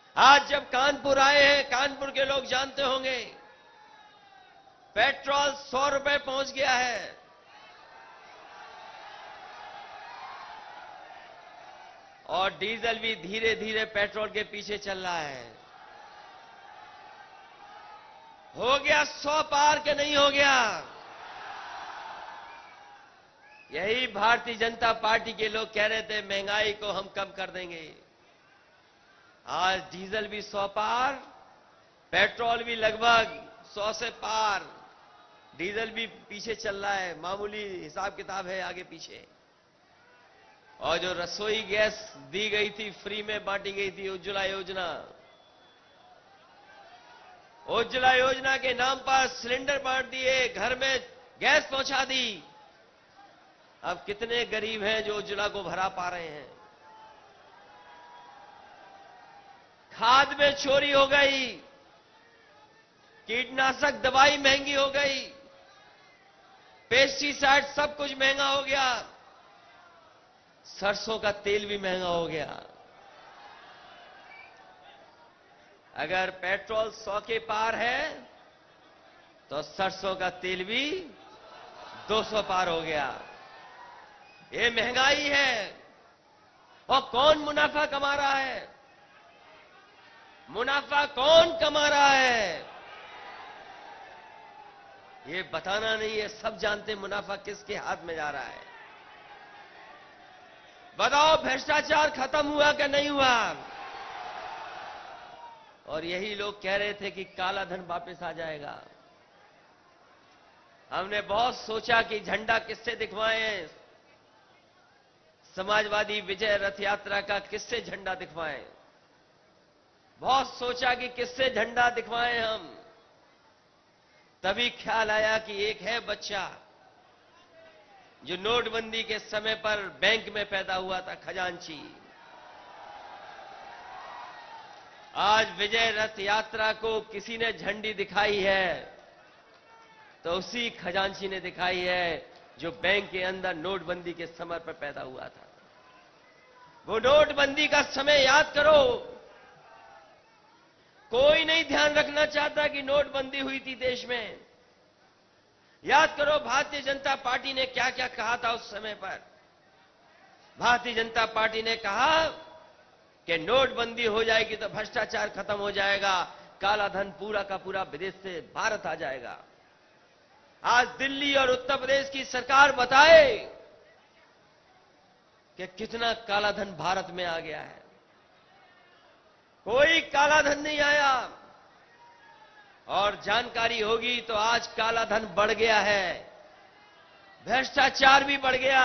आज जब कानपुर आए हैं, कानपुर के लोग जानते होंगे, पेट्रोल 100 रुपए पहुंच गया है। और डीजल भी धीरे धीरे पेट्रोल के पीछे चल रहा है। हो गया 100 पार के नहीं हो गया? यही भारतीय जनता पार्टी के लोग कह रहे थे महंगाई को हम कम कर देंगे। आज डीजल भी 100 पार, पेट्रोल भी लगभग 100 से पार, डीजल भी पीछे चल रहा है। मामूली हिसाब किताब है आगे पीछे। और जो रसोई गैस दी गई थी, फ्री में बांटी गई थी, उज्ज्वला योजना, उज्ज्वला योजना के नाम पर सिलेंडर बांट दिए, घर में गैस पहुंचा दी। अब कितने गरीब हैं जो उज्ज्वला को भरा पा रहे हैं? खाद में चोरी हो गई, कीटनाशक दवाई महंगी हो गई, पेस्टिसाइड सब कुछ महंगा हो गया, सरसों का तेल भी महंगा हो गया। अगर पेट्रोल 100 के पार है तो सरसों का तेल भी 200 पार हो गया। ये महंगाई है। और कौन मुनाफा कमा रहा है? मुनाफा कौन कमा रहा है? ये बताना नहीं है, सब जानते मुनाफा किसके हाथ में जा रहा है। बताओ, भ्रष्टाचार खत्म हुआ कि नहीं हुआ? और यही लोग कह रहे थे कि काला धन वापस आ जाएगा। हमने बहुत सोचा कि झंडा किससे दिखवाएं, समाजवादी विजय रथ यात्रा का किससे झंडा दिखवाएं। बहुत सोचा कि किससे झंडा दिखवाएं हम। तभी ख्याल आया कि एक है बच्चा जो नोटबंदी के समय पर बैंक में पैदा हुआ था, खजांची। आज विजय रथ यात्रा को किसी ने झंडी दिखाई है तो उसी खजांची ने दिखाई है जो बैंक के अंदर नोटबंदी के समय पर पैदा हुआ था। वो नोटबंदी का समय याद करो। कोई नहीं ध्यान रखना चाहता कि नोटबंदी हुई थी देश में। याद करो भारतीय जनता पार्टी ने क्या क्या कहा था उस समय पर। भारतीय जनता पार्टी ने कहा कि नोटबंदी हो जाएगी तो भ्रष्टाचार खत्म हो जाएगा, काला धन पूरा का पूरा विदेश से भारत आ जाएगा। आज दिल्ली और उत्तर प्रदेश की सरकार बताए कि कितना काला धन भारत में आ गया है। कोई काला धन नहीं आया। और जानकारी होगी तो आज काला धन बढ़ गया है, भ्रष्टाचार भी बढ़ गया।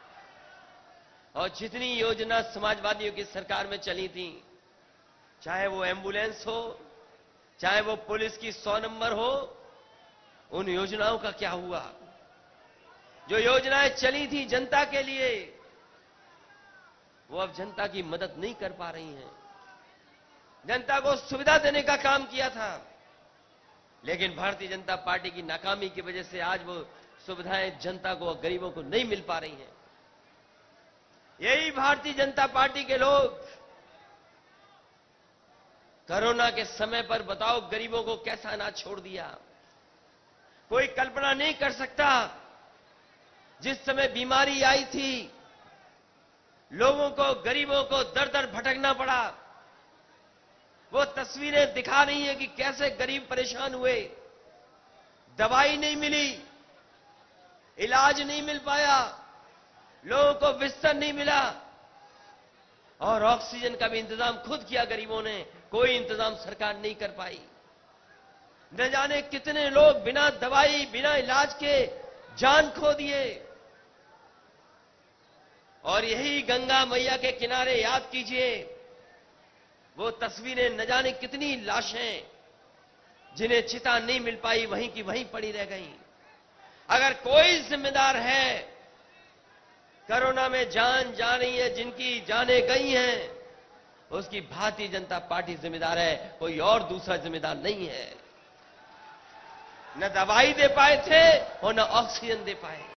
और जितनी योजना समाजवादियों की सरकार में चली थी, चाहे वो एम्बुलेंस हो, चाहे वो पुलिस की 100 नंबर हो, उन योजनाओं का क्या हुआ? जो योजनाएं चली थी जनता के लिए, वो अब जनता की मदद नहीं कर पा रही हैं। जनता को सुविधा देने का काम किया था, लेकिन भारतीय जनता पार्टी की नाकामी की वजह से आज वो सुविधाएं जनता को, गरीबों को नहीं मिल पा रही हैं। यही भारतीय जनता पार्टी के लोग कोरोना के समय पर बताओ गरीबों को कैसा अनाज छोड़ दिया। कोई कल्पना नहीं कर सकता। जिस समय बीमारी आई थी, लोगों को, गरीबों को दर दर भटकना पड़ा। वो तस्वीरें दिखा रही हैं कि कैसे गरीब परेशान हुए। दवाई नहीं मिली, इलाज नहीं मिल पाया, लोगों को बिस्तर नहीं मिला, और ऑक्सीजन का भी इंतजाम खुद किया गरीबों ने, कोई इंतजाम सरकार नहीं कर पाई। न जाने कितने लोग बिना दवाई, बिना इलाज के जान खो दिए। और यही गंगा मैया के किनारे याद कीजिए, वो तस्वीरें, न जाने कितनी लाशें जिन्हें चिता नहीं मिल पाई, वहीं की वहीं पड़ी रह गईं। अगर कोई जिम्मेदार है, कोरोना में जान जा रही है, जिनकी जानें गई हैं, उसकी भारतीय जनता पार्टी जिम्मेदार है, कोई और दूसरा जिम्मेदार नहीं है। न दवाई दे पाए थे और न ऑक्सीजन दे पाए।